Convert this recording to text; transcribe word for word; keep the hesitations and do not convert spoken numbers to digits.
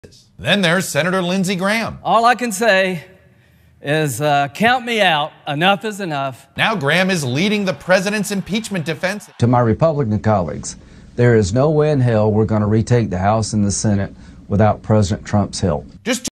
Then there's Senator Lindsay Graham. All I can say is uh, count me out. Enough is enough. Now Graham is leading the president's impeachment defense. To my Republican colleagues, there is no way in hell we're going to retake the House and the Senate without President Trump's help. Just